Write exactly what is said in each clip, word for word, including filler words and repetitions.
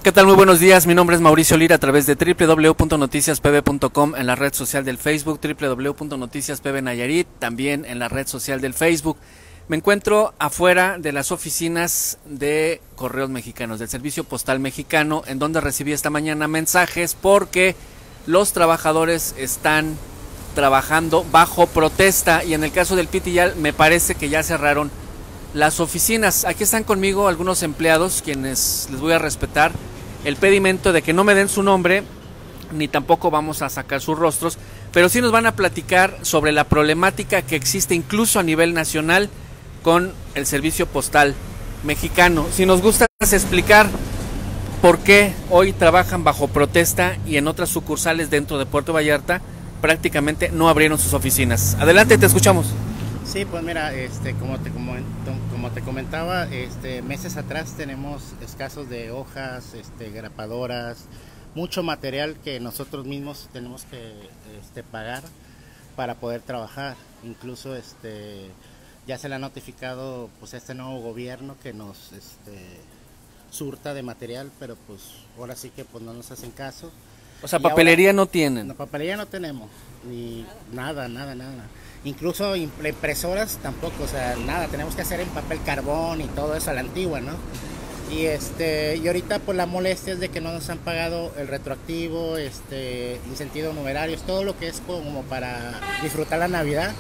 ¿Qué tal? Muy buenos días, mi nombre es Mauricio Lira a través de doble u doble u doble u punto noticias p b punto com en la red social del Facebook, doble u doble u doble u punto noticias p b Nayarit, también en la red social del Facebook. Me encuentro afuera de las oficinas de Correos Mexicanos, del Servicio Postal Mexicano, en donde recibí esta mañana mensajes porque los trabajadores están trabajando bajo protesta y en el caso del Pitillal me parece que ya cerraron las oficinas. Aquí están conmigo algunos empleados quienes les voy a respetar el pedimento de que no me den su nombre ni tampoco vamos a sacar sus rostros, pero sí nos van a platicar sobre la problemática que existe incluso a nivel nacional con el Servicio Postal Mexicano. Si nos gusta explicar por qué hoy trabajan bajo protesta y en otras sucursales dentro de Puerto Vallarta prácticamente no abrieron sus oficinas. Adelante, te escuchamos. Sí, pues mira, este, como te como, como te comentaba, este, meses atrás tenemos escasos de hojas, este, grapadoras, mucho material que nosotros mismos tenemos que este, pagar para poder trabajar. Incluso este, ya se le ha notificado pues a este nuevo gobierno que nos este, surta de material, pero pues ahora sí que pues no nos hacen caso. O sea, papelería ahora, no tienen. No, papelería no tenemos, ni nada, nada, nada. Incluso impresoras tampoco, o sea, nada, tenemos que hacer en papel carbón y todo eso a la antigua, ¿no? Y este, y ahorita pues la molestia es de que no nos han pagado el retroactivo, este, incentivos numerarios, todo lo que es como para disfrutar la Navidad.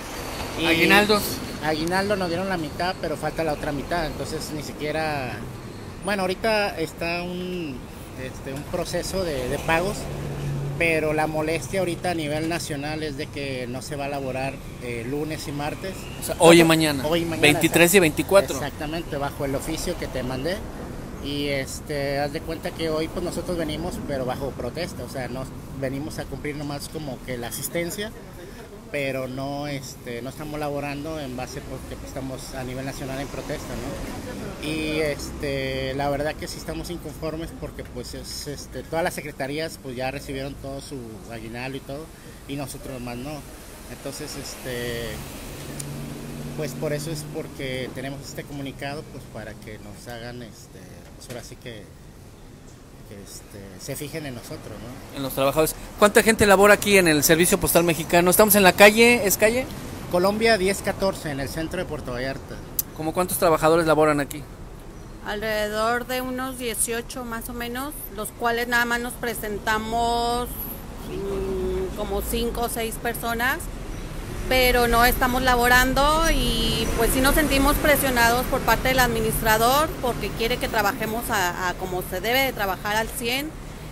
Y aguinaldos. Aguinaldo nos dieron la mitad, pero falta la otra mitad, entonces ni siquiera, bueno, ahorita está un, este, un proceso de, de pagos. Pero la molestia ahorita a nivel nacional es de que no se va a laborar eh, lunes y martes. O sea, hoy y mañana. Hoy y mañana. veintitrés y veinticuatro. Exactamente, bajo el oficio que te mandé. Y este, haz de cuenta que hoy pues nosotros venimos, pero bajo protesta. O sea, no venimos a cumplir nomás como que la asistencia, pero no, este, no estamos laborando en base porque pues, estamos a nivel nacional en protesta, ¿no? Y este, la verdad que sí estamos inconformes porque pues es, este, todas las secretarías pues ya recibieron todo su aguinaldo y todo y nosotros más no. Entonces este, pues por eso es porque tenemos este comunicado pues para que nos hagan este, pues ahora sí que que este, se fijen en nosotros, ¿no? En los trabajadores. ¿Cuánta gente labora aquí en el Servicio Postal Mexicano? ¿Estamos en la calle? ¿Es calle? Colombia diez catorce, en el centro de Puerto Vallarta. ¿Cómo cuántos trabajadores laboran aquí? Alrededor de unos dieciocho más o menos, los cuales nada más nos presentamos mmm, como cinco o seis personas, pero no estamos laborando y pues sí nos sentimos presionados por parte del administrador porque quiere que trabajemos a, a como se debe de trabajar al cien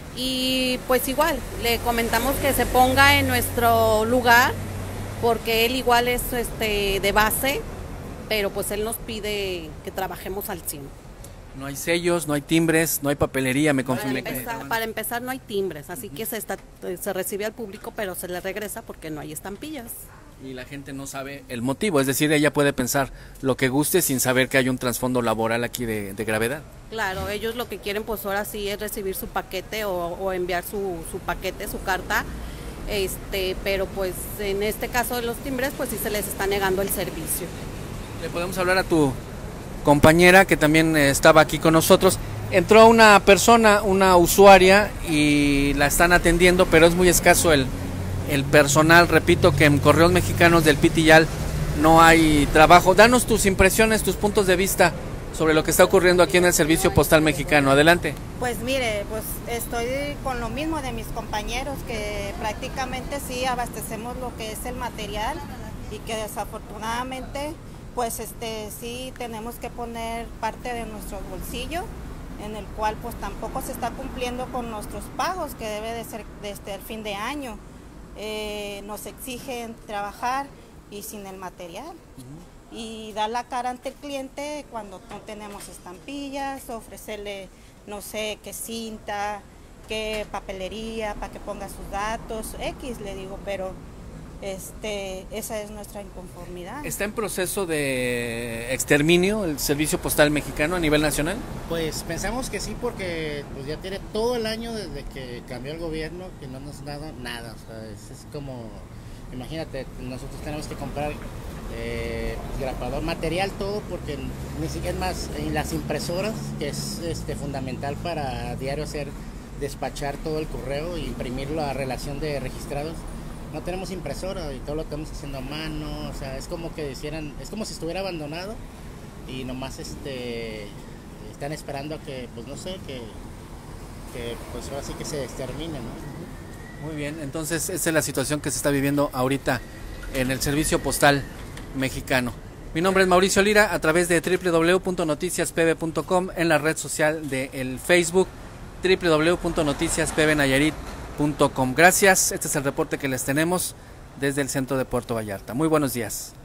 y pues igual le comentamos que se ponga en nuestro lugar porque él igual es este de base, pero pues él nos pide que trabajemos al cien. No hay sellos, no hay timbres, no hay papelería, me confundí. Para empezar, para empezar no hay timbres, así que se, está, se recibe al público pero se le regresa porque no hay estampillas. Y la gente no sabe el motivo, es decir, ella puede pensar lo que guste sin saber que hay un trasfondo laboral aquí de, de gravedad. Claro, ellos lo que quieren pues ahora sí es recibir su paquete o, o enviar su, su paquete, su carta, este, pero pues en este caso de los timbres pues sí se les está negando el servicio. Le podemos hablar a tu compañera que también estaba aquí con nosotros. Entró una persona, una usuaria y la están atendiendo, pero es muy escaso el... el personal. Repito que en Correos Mexicanos del Pitillal no hay trabajo. Danos tus impresiones, tus puntos de vista sobre lo que está ocurriendo aquí en el Servicio Postal Mexicano. Adelante. Pues mire, pues estoy con lo mismo de mis compañeros, que prácticamente sí abastecemos lo que es el material y que desafortunadamente pues este sí tenemos que poner parte de nuestro bolsillo, en el cual pues tampoco se está cumpliendo con nuestros pagos que debe de ser desde el fin de año. Eh, nos exigen trabajar y sin el material uh-huh. y dar la cara ante el cliente cuando no tenemos estampillas, ofrecerle no sé qué cinta, qué papelería para que ponga sus datos, X le digo, pero este, esa es nuestra inconformidad. ¿Está en proceso de exterminio el Servicio Postal Mexicano a nivel nacional? Pues pensamos que sí, porque pues ya tiene todo el año desde que cambió el gobierno que no nos ha dado nada. O sea, es, es como, imagínate, nosotros tenemos que comprar eh, grapador, material, todo, porque ni siquiera es más, en las impresoras, que es este, fundamental para diario hacer, despachar todo el correo e imprimirlo a relación de registrados. No tenemos impresora y todo lo estamos haciendo a mano, o sea, es como que hicieran, es como si estuviera abandonado y nomás este están esperando a que, pues no sé, que, que pues ahora sí que se extermine, ¿no? Muy bien, entonces esa es la situación que se está viviendo ahorita en el servicio postal mexicano. Mi nombre es Mauricio Lira, a través de doble u doble u doble u punto noticias p b punto com, en la red social del Facebook doble u doble u doble u punto noticias p b nayarit punto com. Gracias, este es el reporte que les tenemos desde el centro de Puerto Vallarta. Muy buenos días.